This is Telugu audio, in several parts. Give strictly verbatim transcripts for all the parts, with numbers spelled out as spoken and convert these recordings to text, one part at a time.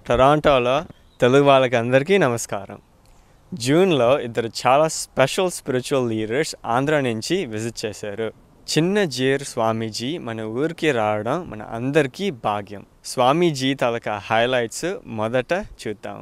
టొరంటోలో తెలుగు వాళ్ళకి అందరికీ నమస్కారం. జూన్లో ఇద్దరు చాలా స్పెషల్ స్పిరిచువల్ లీడర్స్ ఆంధ్ర నుంచి విజిట్ చేశారు. చిన్న జీర్ స్వామీజీ మన ఊరికి రావడం మన అందరికీ భాగ్యం. స్వామీజీ తాలూకా హైలైట్స్ మొదట చూద్దాము.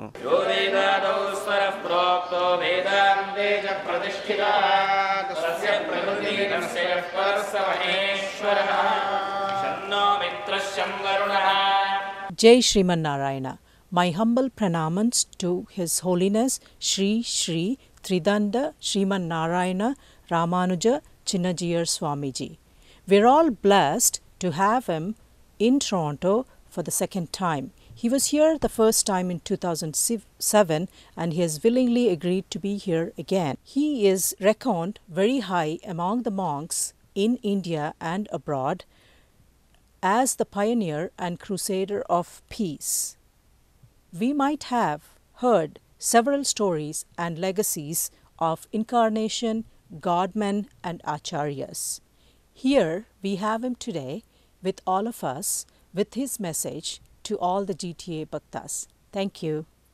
Jai Sriman Narayana. My humble pranamans to His Holiness Shri Shri Tridanda Sriman Narayana Ramanuja Chinnajiyar Swamiji. We're all blessed to have him in Toronto for the second time. He was here the first time in two thousand seven and he has willingly agreed to be here again. He is reckoned very high among the monks in India and abroad as the pioneer and crusader of peace. We might have heard several stories and legacies of incarnation, godmen and acharyas. Here we have him today with all of us with his message to all the G T A Bhaktas. Thank you.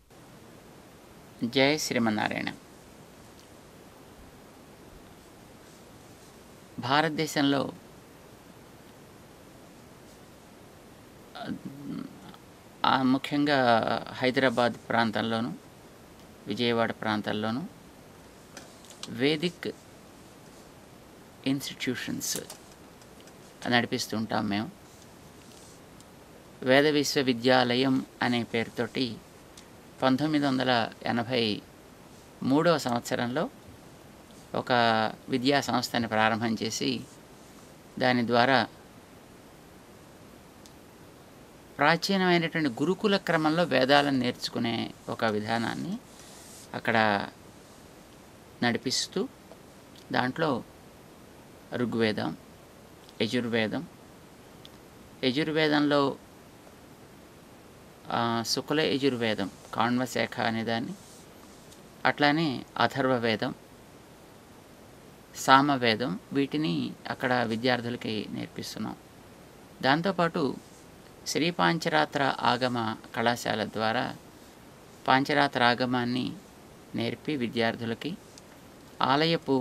Jai Sriman Narayana. భారతదేశంలో ముఖ్యంగా హైదరాబాద్ ప్రాంతంలోను విజయవాడ ప్రాంతాల్లోనూ వేదిక్ ఇన్స్టిట్యూషన్స్ నడిపిస్తుంటాం మేము. వేద విశ్వవిద్యాలయం అనే పేరుతోటి పంతొమ్మిది వందల ఎనభై మూడవ సంవత్సరంలో ఒక విద్యా సంస్థని ప్రారంభం చేసి దాని ద్వారా ప్రాచీనమైనటువంటి గురుకుల క్రమంలో వేదాలను నేర్చుకునే ఒక విధానాన్ని అక్కడ నడిపిస్తూ దాంట్లో ఋగ్వేదం, యజుర్వేదం, యజుర్వేదంలో శుక్ల యజుర్వేదం కాణ్వశాఖ అనేదాన్ని, అట్లానే అథర్వవేదం, సామవేదం వీటిని అక్కడ విద్యార్థులకి నేర్పిస్తున్నాం. దాంతోపాటు శ్రీ పాంచరాత్ర ఆగమ కళాశాల ద్వారా పాంచరాత్ర ఆగమాన్ని నేర్పి విద్యార్థులకి ఆలయపు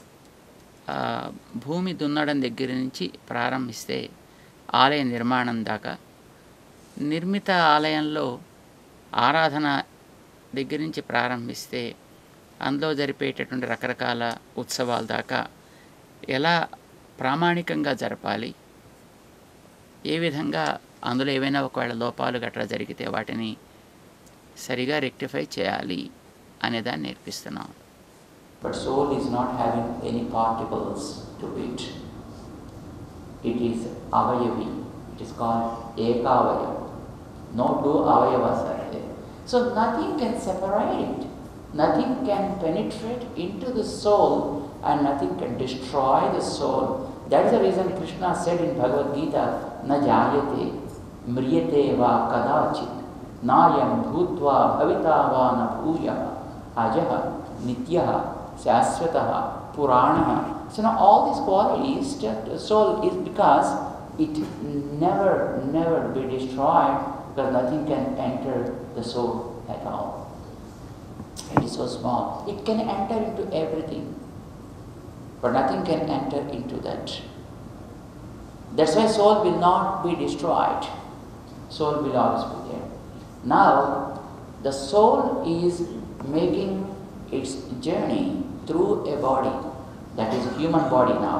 భూమి దున్నడం దగ్గర నుంచి ప్రారంభిస్తే ఆలయ నిర్మాణం దాకా, నిర్మిత ఆలయంలో ఆరాధన దగ్గర నుంచి ప్రారంభిస్తే అందులో జరిపేటటువంటి రకరకాల ఉత్సవాల దాకా ఎలా ప్రామాణికంగా జరపాలి, ఏ విధంగా అందులో ఏవైనా ఒకవేళ లోపాలు గట్రా జరిగితే వాటిని సరిగా రెక్టిఫై చేయాలి అనేదాన్ని నేర్పిస్తున్నాం. But soul is not having any particles to it. It is avayavi. It is called ekavaya. No two avayavas are there. So nothing can separate it. Nothing can penetrate into the soul and nothing can destroy the soul. That is the reason Krishna said in Bhagavad Gita, na jayate mriyate va kadachit nayam bhutva bhavita va na bhuyah ajaha nityaha shaswataha puranaha. So now all these qualities, soul is because it never, never be destroyed because nothing can enter the soul at all. It is so small. It can enter into everything, but nothing can enter into that. That's why soul will not be destroyed. Soul will always be there. Now, the soul is making its journey through a body, that is human body now.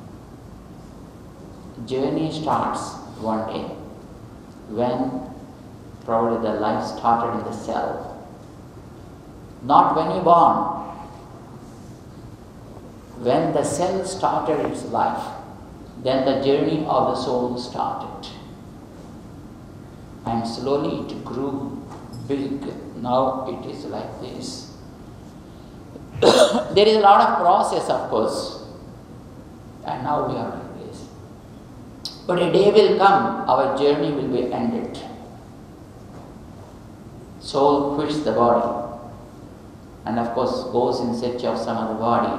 Journey starts one day when probably the life started in the cell. Not when you born. When the cell started its life, then the journey of the soul started. And slowly it grew big. Now it is like this. There is a lot of process, of course. And now we are like this. But a day will come, our journey will be ended. Soul quits the body and of course goes in search of some other body.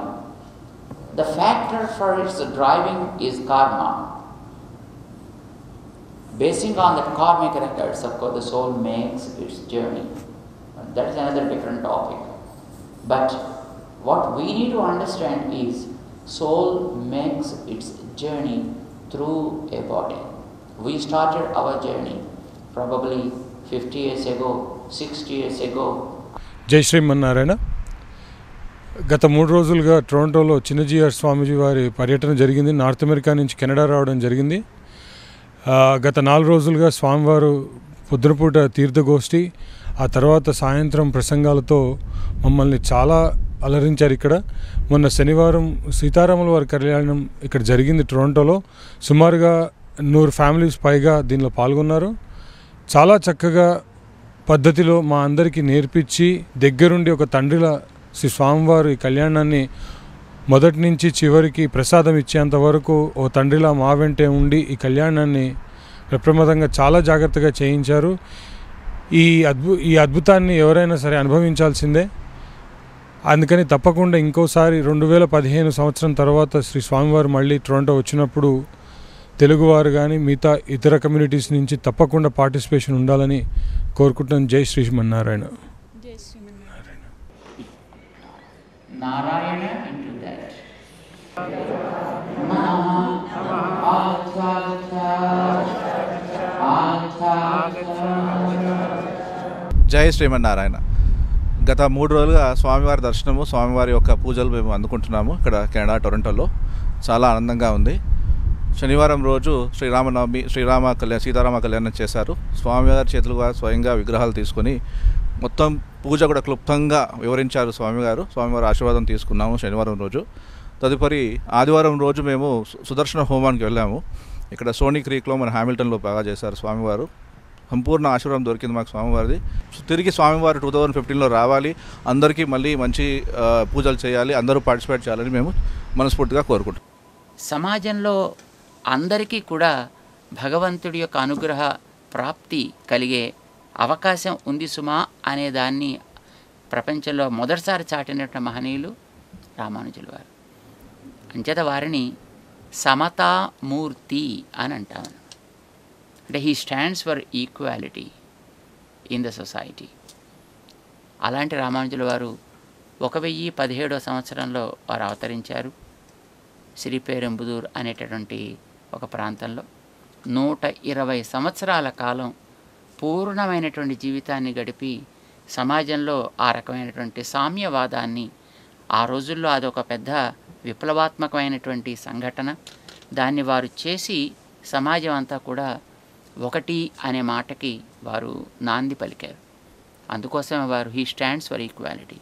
The factor for its driving is karma. Basing on that karmic records, of course, the soul makes its journey. That is another different topic. But what we need to understand is soul makes its journey through a body. We started our journey probably fifty years ago, sixty years ago. జై శ్రీమన్నారాయణ. గత మూడు రోజులుగా టొరంటోలో చిన్నజీఆర్ స్వామీజీ వారి పర్యటన జరిగింది. నార్త్ అమెరికా నుంచి కెనడా రావడం జరిగింది. గత నాలుగు రోజులుగా స్వామివారు పొద్దునపూట తీర్థగోష్ఠి, ఆ తర్వాత సాయంత్రం ప్రసంగాలతో మమ్మల్ని చాలా అలరించారు. ఇక్కడ మొన్న శనివారం సీతారాముల వారి కళ్యాణం ఇక్కడ జరిగింది టొరంటోలో. సుమారుగా నూరు ఫ్యామిలీస్ పైగా దీనిలో పాల్గొన్నారు. చాలా చక్కగా పద్ధతిలో మా అందరికీ నేర్పించి దగ్గరుండి ఒక తండ్రిలా శ్రీ స్వామివారు ఈ కళ్యాణాన్ని మొదటి నుంచి చివరికి ప్రసాదం ఇచ్చేంత వరకు ఓ తండ్రిలా మా వెంటే ఉండి ఈ కళ్యాణాన్ని ప్రప్రమాదంగా చాలా జాగ్రత్తగా చేయించారు. ఈ అద్భు ఈ అద్భుతాన్ని ఎవరైనా సరే అనుభవించాల్సిందే. అందుకని తప్పకుండా ఇంకోసారి రెండు వేల పదిహేను సంవత్సరం తర్వాత శ్రీ స్వామివారు మళ్ళీ టొరంటో వచ్చినప్పుడు తెలుగువారు కానీ మిగతా ఇతర కమ్యూనిటీస్ నుంచి తప్పకుండా పార్టిసిపేషన్ ఉండాలని కోరుకుంటున్నాను. జై శ్రీమన్నారాయణ. జై శ్రీమన్నారాయణ. Narayana into that. జై శ్రీమన్నారాయణ. గత మూడు రోజులుగా స్వామివారి దర్శనము, స్వామివారి యొక్క పూజలు మేము అందుకుంటున్నాము ఇక్కడ కెనడా టొరంటోలో. చాలా ఆనందంగా ఉంది. శనివారం రోజు శ్రీరామనవమి, శ్రీరామ కళ్యాణ సీతారామ కళ్యాణం చేశారు. స్వామివారి చేతులుగా స్వయంగా విగ్రహాలు తీసుకొని మొత్తం పూజ కూడా క్లుప్తంగా వివరించారు స్వామివారు. స్వామివారి ఆశీర్వాదం తీసుకున్నాము శనివారం రోజు. తదుపరి ఆదివారం రోజు మేము సుదర్శన హోమానికి వెళ్ళాము. ఇక్కడ సోనీ క్రీక్లో మన హ్యామిల్టన్లో బాగా చేశారు స్వామివారు. సంపూర్ణ ఆశీర్వాదం దొరికింది మాకు స్వామివారిది. తిరిగి స్వామివారు టూ థౌజండ్ ఫిఫ్టీన్లో రావాలి, అందరికీ మళ్ళీ మంచి పూజలు చేయాలి, అందరూ పార్టిసిపేట్ చేయాలని మేము మనస్ఫూర్తిగా కోరుకుంటాం. సమాజంలో అందరికీ కూడా భగవంతుడి యొక్క అనుగ్రహ ప్రాప్తి కలిగే అవకాశం ఉంది సుమా అనే దాన్ని ప్రపంచంలో మొదటిసారి చాటినటువంటి మహనీయులు రామానుజుల వారు. అంచేత వారిని సమతామూర్తి అని అంటాము. అంటే he stands for equality in the society. అలాంటి రామానుజుల వారు ఒక వెయ్యి పదిహేడో సంవత్సరంలో వారు అవతరించారు. శ్రీపేరంబుదూర్ అనేటటువంటి ఒక ప్రాంతంలో నూట ఇరవై సంవత్సరాల కాలం పూర్ణమైనటువంటి జీవితాన్ని గడిపి సమాజంలో ఆ రకమైనటువంటి సామ్యవాదాన్ని, ఆ రోజుల్లో అదొక పెద్ద విప్లవాత్మకమైనటువంటి సంఘటన, దాన్ని వారు చేసి సమాజం అంతా కూడా ఒకటి అనే మాటకి వారు నాంది పలికారు. అందుకోసమే వారు హీ స్టాండ్స్ ఫర్ ఈక్వాలిటీ.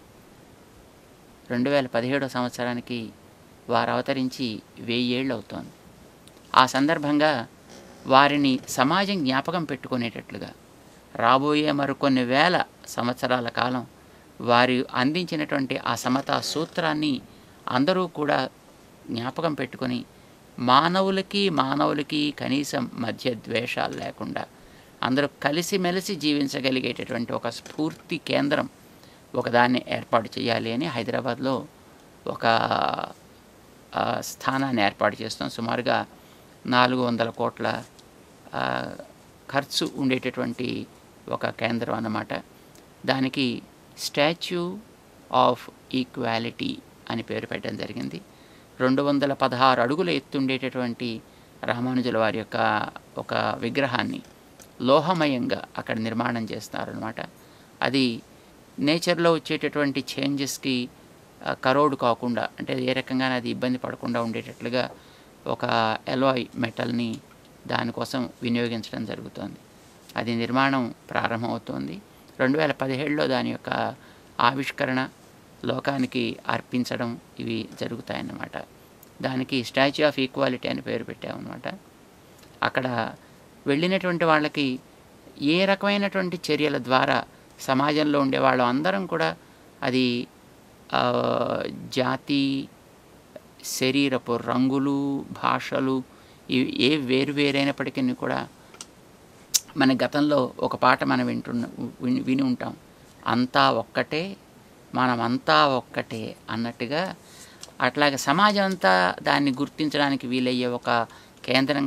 రెండు వేల పదిహేడో సంవత్సరానికి వారు అవతరించి వెయ్యేళ్ళు అవుతోంది. ఆ సందర్భంగా వారిని సమాజం జ్ఞాపకం పెట్టుకునేటట్లుగా రాబోయే మరికొన్ని వేల సంవత్సరాల కాలం వారు అందించినటువంటి ఆ సమతా సూత్రాన్ని అందరూ కూడా జ్ఞాపకం పెట్టుకొని మానవులకి మానవులకి కనీసం మధ్య ద్వేషాలు లేకుండా అందరూ కలిసిమెలిసి జీవించగలిగేటటువంటి ఒక స్ఫూర్తి కేంద్రం ఒకదాన్ని ఏర్పాటు చేయాలి అని హైదరాబాద్లో ఒక స్థానాన్ని ఏర్పాటు చేస్తాం. సుమారుగా నాలుగు వందల కోట్ల ఖర్చు ఉండేటటువంటి ఒక కేంద్రం అన్నమాట. దానికి స్టాచ్యూ ఆఫ్ ఈక్వాలిటీ అని పేరు పెట్టడం జరిగింది. రెండు వందల పదహారు అడుగుల ఎత్తుండేటటువంటి రామానుజుల వారి యొక్క ఒక విగ్రహాన్ని లోహమయంగా అక్కడ నిర్మాణం చేస్తున్నారనమాట. అది నేచర్లో వచ్చేటటువంటి చేంజెస్కి కరోడ్ కాకుండా, అంటే ఏ రకంగా అది ఇబ్బంది పడకుండా ఉండేటట్లుగా ఒక ఎలాయ్ మెటల్ని దానికోసం వినియోగించడం జరుగుతుంది. అది నిర్మాణం ప్రారంభమవుతోంది. రెండు వేల పదిహేడులో దాని యొక్క ఆవిష్కరణ లోకానికి అర్పించడం ఇవి జరుగుతాయన్నమాట. దానికి స్టాచ్యూ ఆఫ్ ఈక్వాలిటీ అని పేరు పెట్టామన్నమాట. అక్కడ వెళ్ళినటువంటి వాళ్ళకి ఏ రకమైనటువంటి చర్యల ద్వారా సమాజంలో ఉండే వాళ్ళు అందరం కూడా అది జాతి, శరీరపు రంగులు, భాషలు ఇవి ఏ వేరు వేరైనప్పటికీ కూడా మన గతంలో ఒక పాట మనం వింటున్న విని ఉంటాం, అంతా ఒక్కటే మనమంతా ఒక్కటే అన్నట్టుగా. అట్లాగే సమాజం అంతా దాన్ని గుర్తించడానికి వీలయ్యే ఒక కేంద్రంగా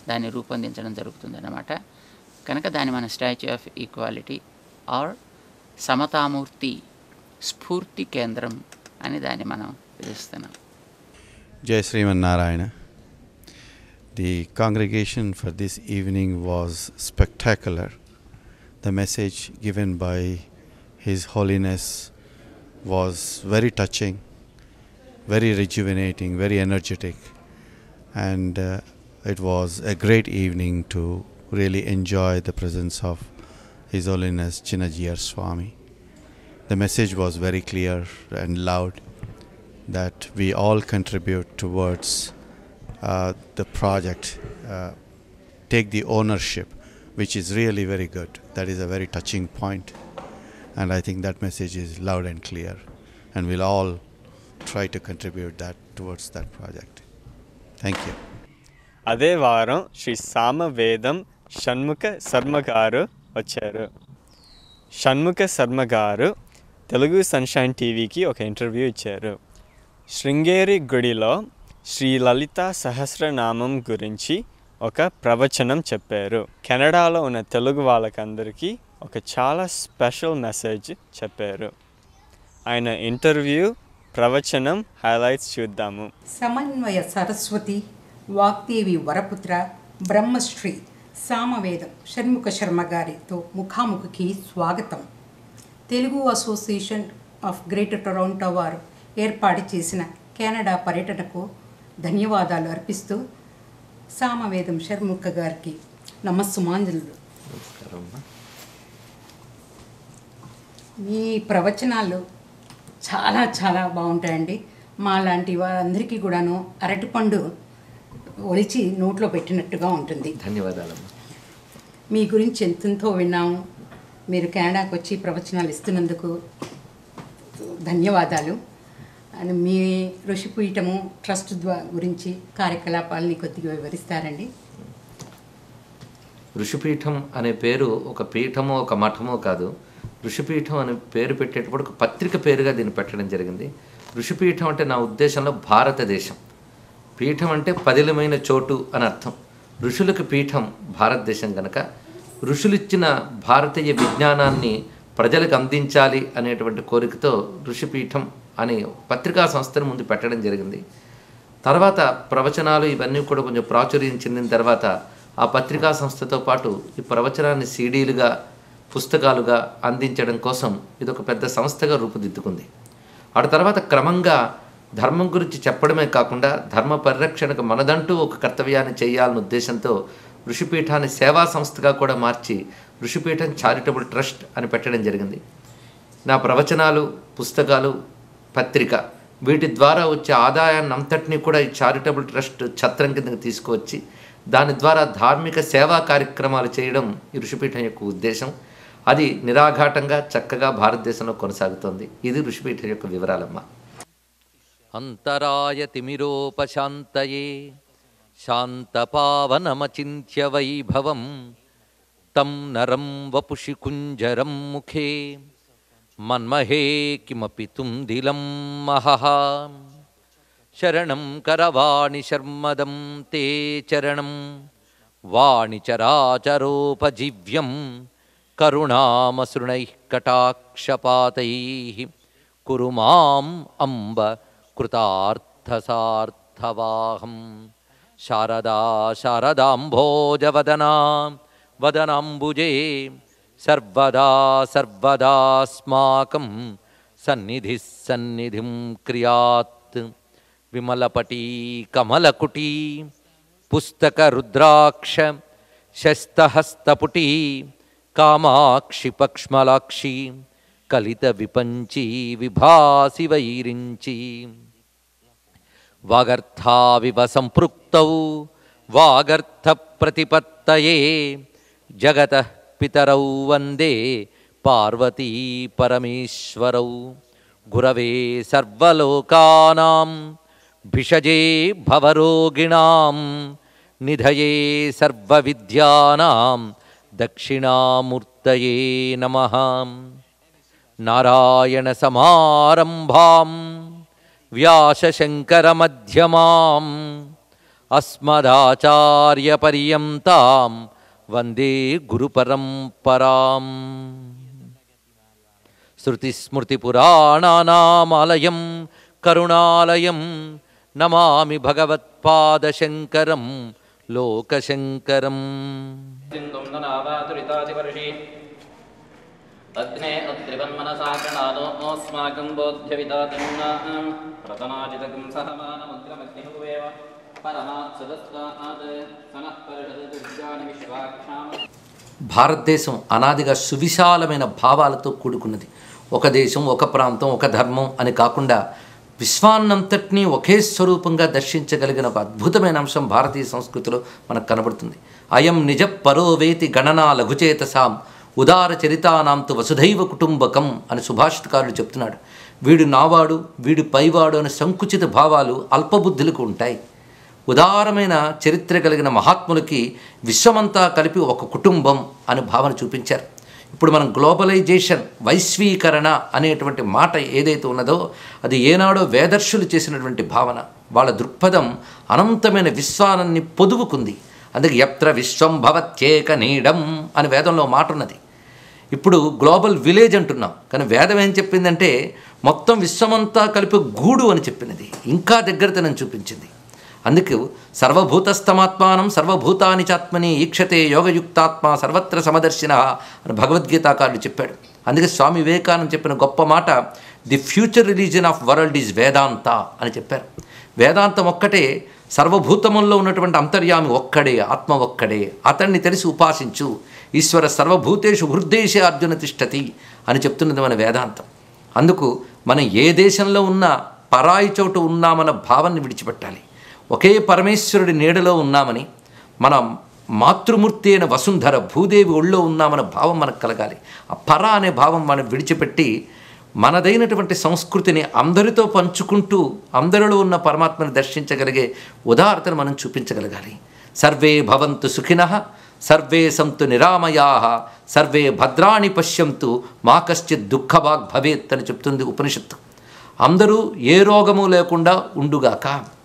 దాన్ని రూపొందించడం జరుగుతుందన్నమాట. కనుక దాన్ని మన స్టాచ్యూ ఆఫ్ ఈక్వాలిటీ ఆర్ సమతామూర్తి స్ఫూర్తి కేంద్రం అని దాన్ని మనం పిలుస్తున్నాం. Jai Sriman Narayana. The congregation for this evening was spectacular. The message given by His Holiness was very touching, very rejuvenating, very energetic, and uh, it was a great evening to really enjoy the presence of His Holiness Chinnajiyar Swami. The message was very clear and loud that we all contribute towards uh, the project, uh, take the ownership, which is really very good. That is a very touching point, and I think that message is loud and clear, and we'll all try to contribute that towards that project. Thank you. అదే వారం శ్రీ సామవేదం షణ్ముఖ శర్మ గారు వచ్చారు. షణ్ముఖ శర్మ గారు తెలుగు సన్షైన్ టీవీకి ఒక ఇంటర్వ్యూ ఇచ్చారు. శృంగేరి గుడిలో శ్రీ లలిత సహస్రనామం గురించి ఒక ప్రవచనం చెప్పారు. కెనడాలో ఉన్న తెలుగు వాళ్ళకందరికీ ఒక చాలా స్పెషల్ మెసేజ్ చెప్పారు. ఆయన ఇంటర్వ్యూ ప్రవచనం హైలైట్స్ చూద్దాము. సమన్వయ సరస్వతి వాగ్దేవి వరపుత్ర బ్రహ్మశ్రీ సామవేదం షణ్ముఖ శర్మ గారితో ముఖాముఖికి స్వాగతం. Telugu association of greater Toronto వారు ఏర్పాటు చేసిన కెనడా పర్యటనకు ధన్యవాదాలు అర్పిస్తూ సామవేదం షణ్ముఖ గారికి నమస్సుమాంజలు. మీ ప్రవచనాలు చాలా చాలా బాగుంటాయండి. మా లాంటి వారందరికీ కూడాను అరటిపండు ఒలిచి నోట్లో పెట్టినట్టుగా ఉంటుంది. ధన్యవాదాలమ్మా. మీ గురించి ఎంతెంతో విన్నాము. మీరు కెనడాకు వచ్చి ప్రవచనాలు ఇస్తున్నందుకు ధన్యవాదాలు. అండ్ మీ ఋషిపీఠము ట్రస్ట్ ద్వారా గురించి కార్యకలాపాలని కొద్దిగా వివరిస్తారండి. ఋషిపీఠం అనే పేరు ఒక పీఠమో ఒక మఠమో కాదు. ఋషిపీఠం అనే పేరు పెట్టేటప్పుడు ఒక పత్రిక పేరుగా దీన్ని పెట్టడం జరిగింది. ఋషిపీఠం అంటే నా ఉద్దేశంలో భారతదేశం. పీఠం అంటే పదిలమైన చోటు అని అర్థం. ఋషులకు పీఠం భారతదేశం కనుక ఋషులిచ్చిన భారతీయ విజ్ఞానాన్ని ప్రజలకు అందించాలి అనేటువంటి కోరికతో ఋషిపీఠం అనే పత్రికా సంస్థను ముందు పెట్టడం జరిగింది. తర్వాత ప్రవచనాలు ఇవన్నీ కూడా కొంచెం ప్రాచుర్యం చెందిన తర్వాత ఆ పత్రికా సంస్థతో పాటు ఈ ప్రవచనాన్ని సీడీలుగా పుస్తకాలుగా అందించడం కోసం ఇది ఒక పెద్ద సంస్థగా రూపుదిద్దుకుంది. ఆ తర్వాత క్రమంగా ధర్మం గురించి చెప్పడమే కాకుండా ధర్మ పరిరక్షణకు మనదంటూ ఒక కర్తవ్యాన్ని చేయాలనే ఉద్దేశంతో ఋషిపీఠాన్ని సేవా సంస్థగా కూడా మార్చి ఋషిపీఠం చారిటబుల్ ట్రస్ట్ అని పెట్టడం జరిగింది. నా ప్రవచనాలు, పుస్తకాలు, పత్రిక వీటి ద్వారా వచ్చే ఆదాయాన్ని అంతటినీ కూడా ఈ చారిటబుల్ ట్రస్ట్ ఛత్రం కిందకి తీసుకువచ్చి దాని ద్వారా ధార్మిక సేవా కార్యక్రమాలు చేయడం ఈ ఋషిపీఠం యొక్క ఉద్దేశం. అది నిరాఘాటంగా చక్కగా భారతదేశంలో కొనసాగుతోంది. ఇది ఋషిపీఠం యొక్క వివరాలమ్మా. అంతరాయ తిమిరోపశాంతయే శాంతపావనమచింత్య వైభవం తం నరం వపుషి కుంజరం ముఖే మన్మహే కిమపి తుందిలం మహః శరణం కరవాణి శర్మదం తే చరణం వాణి చరాచరోపజీవ్యం కరుణామసృణైః కటాక్షపాతైః కురు మాం అంబ కృతార్థసార్థవాహం శారదా శారదాంభోజవదనా వదనాంబుజే సర్వదా సర్వదాస్మాకం సన్నిధి సన్నిధిం క్రియాత్ విమలపటీ కమలకుటీ పుస్తక రుద్రాక్ష శస్తహస్తపుటీ కామాక్షి పక్ష్మలాక్షి కలిత విపంచీ విభాసి వైరించి వాగర్థావివ సంపృక్తౌ వాగర్థ ప్రతిపత్తయే జగతః పితరౌ వందే పార్వతీ పరమేశ్వరౌ గురవే సర్వలోకానాం భిషజే భవరోగిణాం నిధయే సర్వవిద్యానాం దక్షిణామూర్తయే నమః. నారాయణ సమారంభాం వ్యాసశంకరమధ్యమాం అస్మదాచార్యపర్యంతాం వందే గురుపరంపరాం. శృతిస్మృతిపురాణానామాలయం కరుణాలయం నమామి భగవత్పాదశంకరం లోకశంకరం. అగ్నే అత్రివన్మనసాకణానోస్మాకం బోధ్యవిదాతన్నాం ప్రతనాజితకం సహమానముగ్రమగ్నిమువేవ పరమాత్సదస్వాత్ సనః పరిషదతి విద్యాని విశ్వాక్షాం. భారతదేశం అనాదిగా సువిశాలమైన భావాలతో కూడుకున్నది. ఒక దేశం, ఒక ప్రాంతం, ఒక ధర్మం అని కాకుండా విశ్వాన్నంతటినీ ఒకే స్వరూపంగా దర్శించగలిగిన ఒక అద్భుతమైన అంశం భారతీయ సంస్కృతిలో మనకు కనబడుతుంది. అయం నిజ పరోవేతి గణనా లఘుచేతసాం ఉదార చరితానాంతు వసుధైవ కుటుంబకం అని సుభాషితకారుడు చెప్తున్నాడు. వీడు నావాడు, వీడు పైవాడు అనే సంకుచిత భావాలు అల్పబుద్ధులకు ఉంటాయి. ఉదారమైన చరిత్ర కలిగిన మహాత్ములకి విశ్వమంతా కలిపి ఒక కుటుంబం అనే భావన చూపించారు. ఇప్పుడు మనం గ్లోబలైజేషన్, వైశ్వీకరణ అనేటువంటి మాట ఏదైతే ఉన్నదో అది ఏనాడో వేదర్శులు చేసినటువంటి భావన. వాళ్ళ దృక్పథం అనంతమైన విశ్వానాన్ని పొదువుకుంది. అందుకే యత్ర విశ్వం భవత్యేక నీడం అని వేదంలో మాట ఉన్నది. ఇప్పుడు గ్లోబల్ విలేజ్ అంటున్నాం, కానీ వేదం ఏం చెప్పిందంటే మొత్తం విశ్వమంతా కలిపి గూడు అని చెప్పినది. ఇంకా దగ్గరతనం చూపించింది. అందుకు సర్వభూతస్థమాత్మానం సర్వభూతాని చాత్మని ఈక్షతే యోగయుక్తాత్మ సర్వత్ర సమదర్శిన అని భగవద్గీతాకారుడు చెప్పాడు. అందుకే స్వామి వివేకానంద చెప్పిన గొప్ప మాట, the future religion of world is Vedanta అని చెప్పారు. వేదాంతం ఒక్కటే, సర్వభూతముల్లో ఉన్నటువంటి అంతర్యామి ఒక్కడే, ఆత్మ ఒక్కడే, అతన్ని తెలిసి ఉపాసించు. ఈశ్వర సర్వభూతేషు హృద్దేశే అర్జున తిష్టతి అని చెప్తున్నది మన వేదాంతం. అందుకు మనం ఏ దేశంలో ఉన్నా పరాయి చోటు ఉన్నామన్న భావాన్ని విడిచిపెట్టాలి. ఒకే పరమేశ్వరుడి నీడలో ఉన్నామని, మన మాతృమూర్తి అయిన వసుంధర భూదేవి ఒళ్ళో ఉన్నామన్న భావం మనకు కలగాలి. ఆ పర అనే భావం మనం విడిచిపెట్టి మనదైనటువంటి సంస్కృతిని అందరితో పంచుకుంటూ అందరిలో ఉన్న పరమాత్మని దర్శించగలిగే ఉదాహరణను మనం చూపించగలగాలి. సర్వే భవంతు సుఖినః సర్వే సంతు నిరామయాః సర్వే భద్రాణి పశ్యంతు మా కశ్చిత్ దుఃఖభాగ్ భవేత్ అని చెప్తుంది ఉపనిషత్తు. అందరూ ఏ రోగము లేకుండా ఉండుగాక.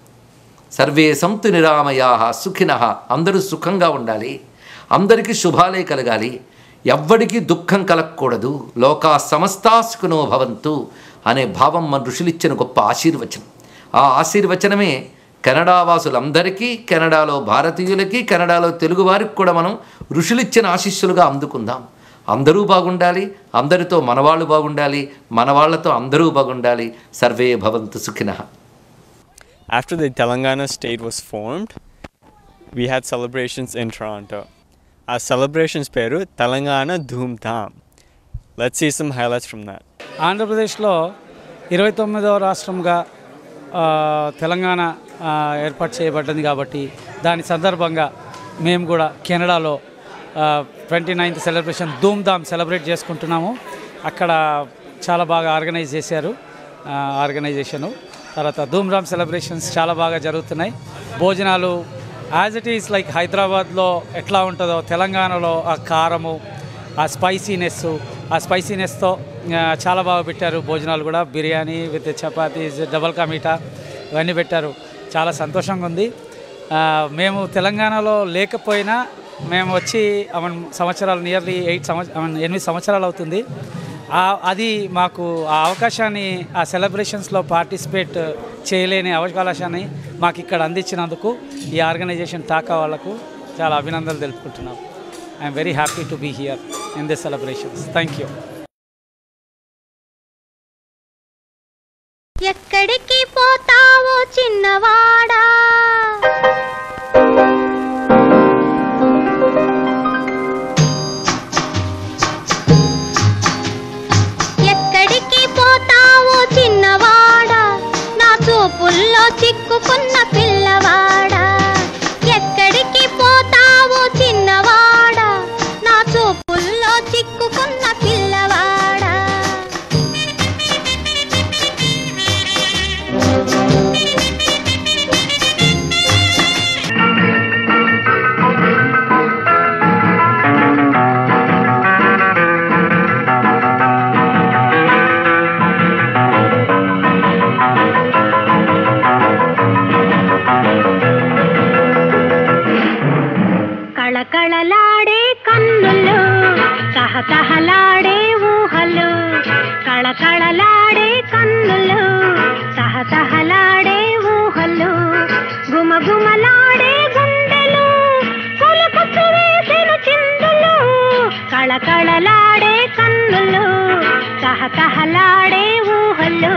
సర్వే సంతు నిరామయాః సుఖినః, అందరూ సుఖంగా ఉండాలి, అందరికీ శుభాలే కలగాలి, ఎవ్వడికి దుఃఖం కలగకూడదు. లోకా సమస్తా సుఖినో భవంతు అనే భావం మన ఋషులిచ్చిన గొప్ప ఆశీర్వచనం. ఆ ఆశీర్వచనమే కెనడా వాసులందరికీ, కెనడాలో భారతీయులకి, కెనడాలో తెలుగు వారికి కూడా మనం ఋషులిచ్చిన ఆశీస్సులుగా అందుకుందాం. అందరూ బాగుండాలి, అందరితో మనవాళ్ళు బాగుండాలి, మనవాళ్లతో అందరూ బాగుండాలి. సర్వే భవంతు సుఖినః. After the Telangana state was formed, we had celebrations in Toronto. Our celebrations peru Telangana Dhoom Dham. Let's see some highlights from that. ఆంధ్రప్రదేశ్లో ఇరవై తొమ్మిదవ రాష్ట్రంగా తెలంగాణ ఏర్పాటు చేయబడ్డది కాబట్టి దాని సందర్భంగా మేము కూడా కెనడాలో ట్వంటీ నైన్త్ సెలబ్రేషన్ ధూమ్ ధామ్ సెలబ్రేట్ చేసుకుంటున్నాము. అక్కడ చాలా బాగా ఆర్గనైజ్ చేశారు ఆర్గనైజేషను. తర్వాత ధూమ్ ధామ్ సెలబ్రేషన్స్ చాలా బాగా జరుగుతున్నాయి. భోజనాలు యాజ్ ఇట్ ఈస్ లైక్ హైదరాబాద్లో ఎట్లా ఉంటుందో తెలంగాణలో ఆ కారము, ఆ స్పైసీనెస్, ఆ స్పైసీనెస్తో చాలా బాగా పెట్టారు. భోజనాలు కూడా బిర్యానీ విత్ చపాతీస్, డబల్ కా మీఠా ఇవన్నీ పెట్టారు. చాలా సంతోషంగా ఉంది. మేము తెలంగాణలో లేకపోయినా మేము వచ్చి సంవత్సరాలు నియర్లీ ఎయిట్ సంవత్సరం ఎనిమిది సంవత్సరాలు అవుతుంది. అది మాకు ఆ అవకాశాన్ని, ఆ సెలబ్రేషన్స్లో పార్టిసిపేట్ చేయలేని అవకాశాన్ని మాకు ఇక్కడ అందించినందుకు ఈ ఆర్గనైజేషన్ టాకా వాళ్ళకు చాలా అభినందనలు తెలుపుకుంటున్నాం. I'm very happy to be here in this celebrations. Thank you. ఎక్కడికి పోతావో చిన్నవాడా, ఎక్కడికి పోతావో చిన్నవాడా, నా చూపుల్లో చిక్కుకున్న పిల్లవాడా. ఎక్కడికి పోతావో చిన్నవాడా, నా చూపుల్లో చిక్కుకున్న పిల్లవాడా. కళకళలాడే కన్నులు తహతహలాడే ఊహలు కళకళలాడే కన్నులు తహతహలాడే ఊహలు గుమగుమలాడే గుండెలు పులకసు వేసెను చిందులు కళకళలాడే కన్నులు తహతహలాడే ఊహలు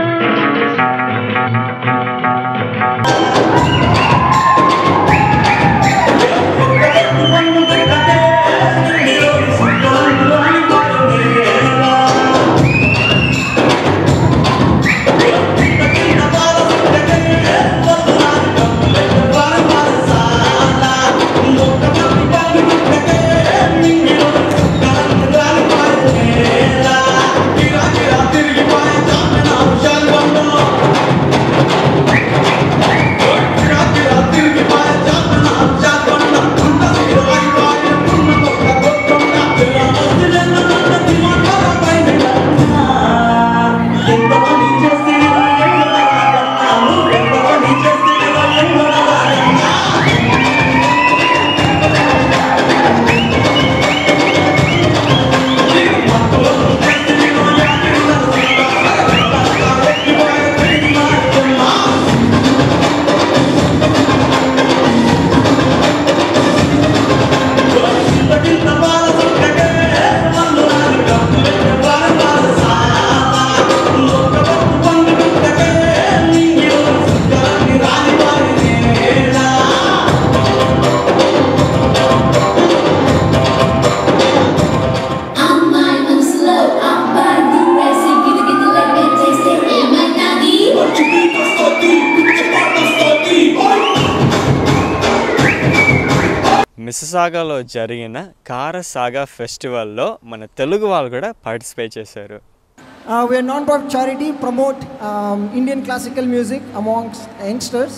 మిసిసాగాలో జరిగిన కారసాగా ఫెస్టివల్లో మన తెలుగు వాళ్ళు కూడా పార్టిసిపేట్ చేశారు. Uh, we are non-profit charity, promote um, Indian classical music amongst youngsters.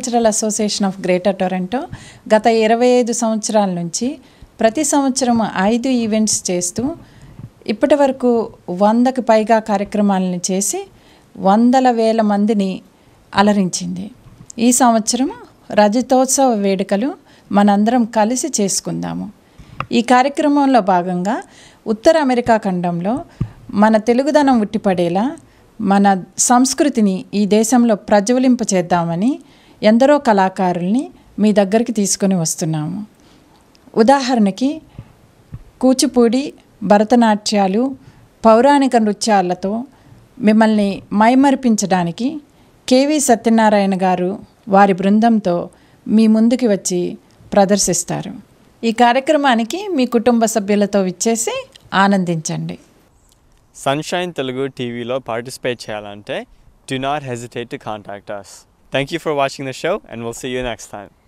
Cultural association of greater Toronto గత ఇరవై ఐదు సంవత్సరాల నుంచి ప్రతి సంవత్సరం ఐదు ఈవెంట్స్ చేస్తూ ఇప్పటి వరకు వందకు పైగా కార్యక్రమాలను చేసి వందల వేల మందిని అలరించింది. ఈ సంవత్సరం రజతోత్సవ వేడుకలు మనందరం కలిసి చేసుకుందాము. ఈ కార్యక్రమంలో భాగంగా ఉత్తర అమెరికా ఖండంలో మన తెలుగుదనం ఉట్టిపడేలా మన సంస్కృతిని ఈ దేశంలో ప్రజ్వలింప చేద్దామని ఎందరో కళాకారుల్ని మీ దగ్గరికి తీసుకొని వస్తున్నాము. ఉదాహరణకి కూచిపూడి, భరతనాట్యాలు, పౌరాణిక నృత్యాలతో మిమ్మల్ని మైమరిపించడానికి కేవి సత్యనారాయణ గారు వారి బృందంతో మీ ముందుకి వచ్చి ప్రదర్శిస్తారు. ఈ కార్యక్రమానికి మీ కుటుంబ సభ్యులతో విచ్చేసి ఆనందించండి. సన్షైన్ తెలుగు టీవీలో పార్టిసిపేట్ చేయాలంటే do not hesitate to contact us. Thank you for watching the show and we'll see you next time.